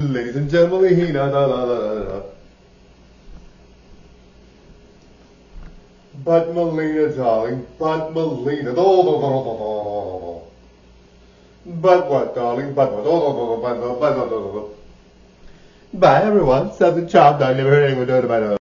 Ladies and gentlemen, da da da da da. But Melina, darling, but Melina, but what, darling, but what, bye everyone, 7 job, I never heard anyone do it about it.